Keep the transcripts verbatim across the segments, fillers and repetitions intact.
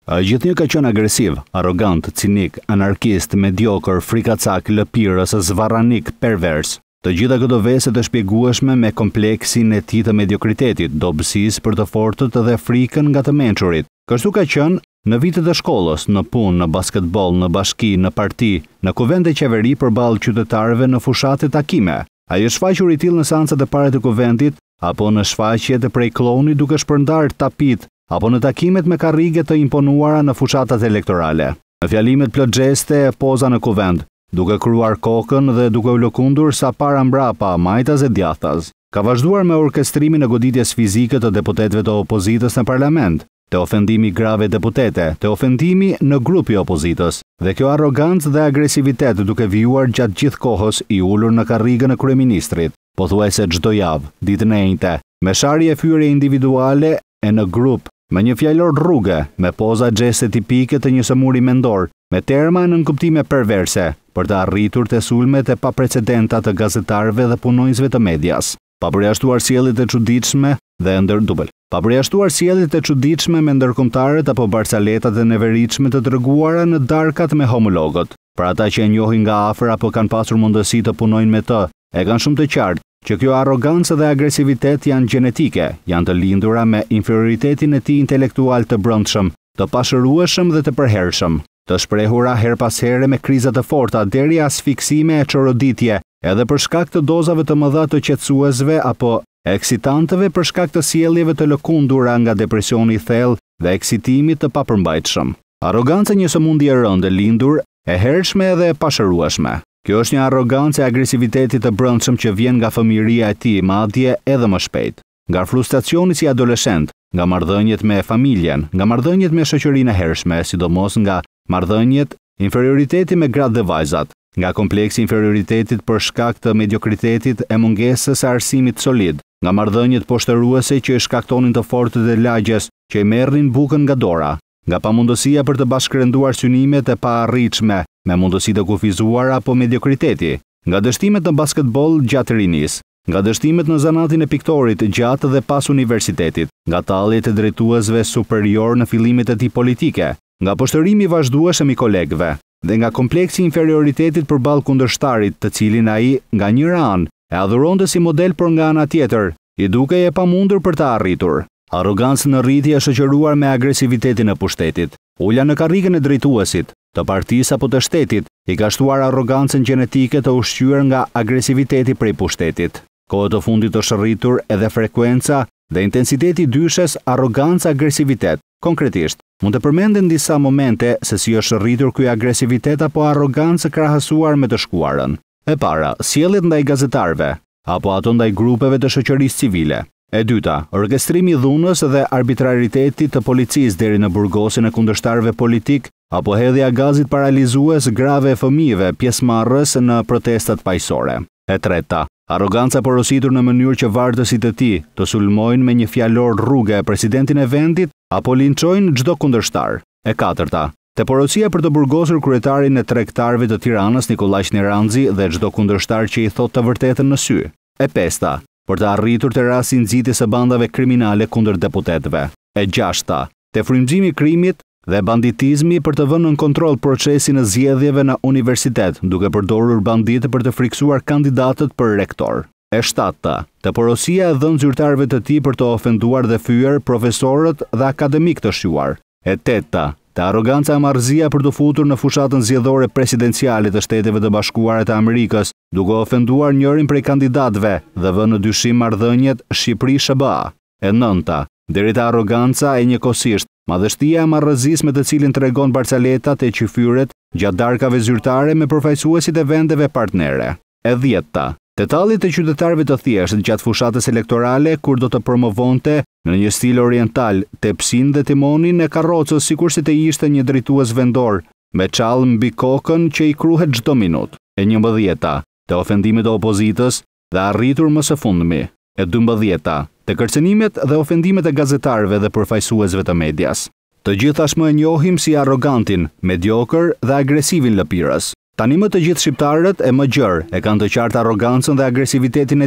Gjithnjë ka qenë agresiv, arrogant, cinik, anarkist, mediokër, frikacak, lëpirës, zvarranik, pervers. Të gjitha këto vese të shpjegueshme me kompleksin e tij të mediokritetit, dobësisë për të fortët dhe frikën nga të mençurit. Kështu ka qenë në vitet e shkollës, në punë, në basketbol, në bashki, në parti, në kuvend e qeveri përballë qytetarëve në fushatat e takime. Ai është shfaqur i tillë në seancat e para të Kuvendit, apo në shfaqjet e prej kllouni duke shpërndarë tapitë, apo në takimet me karrike të imponuara në fushatat elektorale. Në fjalimet plot xheste e poza në kuvend, duke kruar kokën dhe duke u lëkundur sa para-prapa, majtas-djathtas. Ka vazhduar me orkestrimin e goditjes fizike të deputetëve të opozitës në parlament, të ofendimi grave deputete, të ofendimi në grupi opozitës, dhe kjo arrogancë dhe agresivitet duke vijuar gjatë gjithë kohës i ulur në karrikën e kryeministrit, pothuajse çdo javë, ditën e njëjtë, me sharje fyerje individuale e në grup, me një fjalor rruge, me poza xheste tipike të një sëmuri mendor, me terma në nënkuptime perverse, për të arritur të sulmet e paprecedenta të gazetarëve dhe punonjësve të medias. Pa përjashtuar sjelljet e çuditshme dhe ndërdubël. Pa përjashtuar sjelljet e çuditshme me ndërkombëtarët apo barcaletat e neveritshme të treguara në darkat me homologët. Për ata që e njohin nga afër apo kanë pasur mundësi të punojnë me të, e kanë shumë të qartë që kjo arrogancë dhe agresivitet janë gjenetike, janë të lindura me inferioritetin e tij intelektual të brendshëm, të pashërueshëm dhe të përhershëm, të shprehura her pas here me kriza të forta deri asfiksime e çoroditje, edhe për shkak të dozave të mëdha të qetësuesve apo eksitantëve për shkak të sjelljeve të lëkundura nga depresioni i thellë dhe eksitimi të papërmbajtshëm. Arroganca një sëmundje e rëndë, lindur, e hershme dhe e pashërueshme. Kjo është një arrogancë e agresivitetit të brendshëm që vjen nga fëmijëria e tij, madje edhe më shpejt. Nga frustracioni si adoleshent, nga marrëdhëniet me familjen, nga marrëdhëniet me shoqërinë e hershme, sidomos nga marrëdhëniet, inferioriteti me gratë dhe vajzat, nga kompleksi inferioritetit për shkak të mediokritetit e mungesës së arsimit solid, nga marrëdhëniet poshtëruese që i shkaktonin të fortët e lagjes që i merrin bukën nga dora, nga pamundësia për të bashkërenduar synimet e paarritshme me mundësi të kufizuar apo mediokriteti, nga dështimet në basketbol gjatë rinis, nga dështimet në zanatin e piktorit gjatë dhe pas universitetit, nga talljet e drejtuesve superior në fillimet e tij politike, nga poshtërimi i vazhdueshëm i kolegëve, dhe nga kompleksi i inferioritetit përballë kundërshtarit, të cilin ai nga njëra anë e adhuronte si model, por nga ana tjetër i dukej e pamundur për të arritur. Arrogancë në rritje e shoqëruar me agresivitetin e pushtetit. Ulja në karrikën e drejtuesit, të partisë apo të shtetit, i ka shtuar arrogancën gjenetike të ushqyer nga agresiviteti prej pushtetit. Kohët e fundit të shërritur edhe frekuenca dhe intensiteti dyshes arrogancë-agresivitet. Konkretisht, mund të përmenden disa momente se si është shërritur ky agresivitet apo arrogancë krahasuar me të shkuarën. E para, sjelljet ndaj gazetarëve, apo ato ndaj grupeve të shoqërisë civile. E dyta, orkestrimi i dhunës dhe arbitrariteti të policisë deri në burgosin e kundërshtarëve politik, apo hedhja gazit paralizues grave e fëmijëve pjesëmarrës në protestat paqësore. E treta, arroganca porositur në mënyrë që vartësit e tij të sulmojnë me një fjalor rruge presidentin e vendit apo linçojnë çdo kundërshtar. E katërta, teporosia për të burgosur kryetarin e tregtarëve të Tiranës Nikollaj Neranzi dhe çdo kundërshtar që i thot të vërtetën në sy. E pesta, për të arritur të rasti nxitjes së bandave kriminale kundër deputetëve. E gjashta, te frymëzimi i krimit dhe banditizmi për të vënë në kontroll procesin e zgjedhjeve në universitet, duke përdorur banditë për të friksuar kandidatët për rektor. E shtatta, teporosia e dhënë zyrtarëve të tij për të ofenduar dhe fyer profesorët dhe akademik të shquar. E teta, te arroganca e marrëzia për të futur në fushatën zgjedhore presidenciale të Shteteve të Bashkuara të Amerikës, duke ofenduar njërin prej kandidatëve dhe vënë në dyshim marrëdhëniet Shqipëri-S B A. E nënta, deri te arroganca e njëkohësisht, madhështia e marrëzisë me të cilin tregon barcaletat e qyfyret gjatë darkave zyrtare me përfaqësuesit e vendeve partnere. E dhjeta, detaljet e qytetarëve të thjeshtë gjatë fushatës elektorale kur do të promovonte në një stil oriental tepsin dhe timonin e karrocës sikur si të ishte një drejtues vendor, me çall mbi kokën që i kruhet çdo minutë. E njëmbëdhjeta, te ofendimet e opozitës dhe arritur më së fundmi. E dymbëdhjeta, te kërcënimet dhe ofendimet e gazetarëve dhe përfaqësuesve të medias. Të gjithë tashmë e njohim si arrogantin, mediokër dhe agresivin lëpirës. Tani më të gjithë shqiptarët e më gjerë e kanë të qartë arrogancën dhe agresivitetin e tij,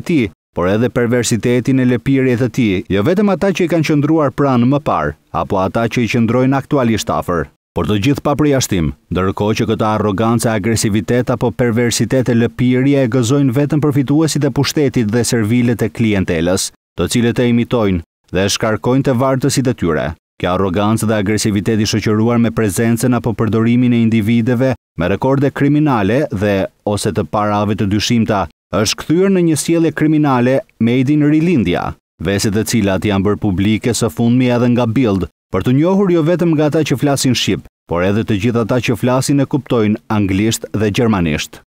por edhe perversitetin e lëpirjes të tij, jo vetëm ata që i kanë qëndruar pranë më parë, apo ata që i qëndrojnë aktualisht afër, por të gjithë pa përjashtim, ndërkohë që këta arrogancë, agresivitet apo perversitet e lëpirje e gëzojnë vetëm përfituesit e pushtetit dhe servilet e klientelës, të cilët e imitojnë dhe e shkarkojnë të vartësit e tyre. Kjo arrogancë dhe agresivitet i shoqëruar me prezencën apo përdorimin e individeve me rekorde kriminale dhe ose të parave të dyshimta është kthyer në një sjellje kriminale made in rilindja, veset e cilat janë bërë publike së fundmi edhe nga Bild, për të njohur jo vetëm nga ata që flasin shqip, por edhe të gjithë ata që flasin e kuptojnë anglisht dhe gjermanisht.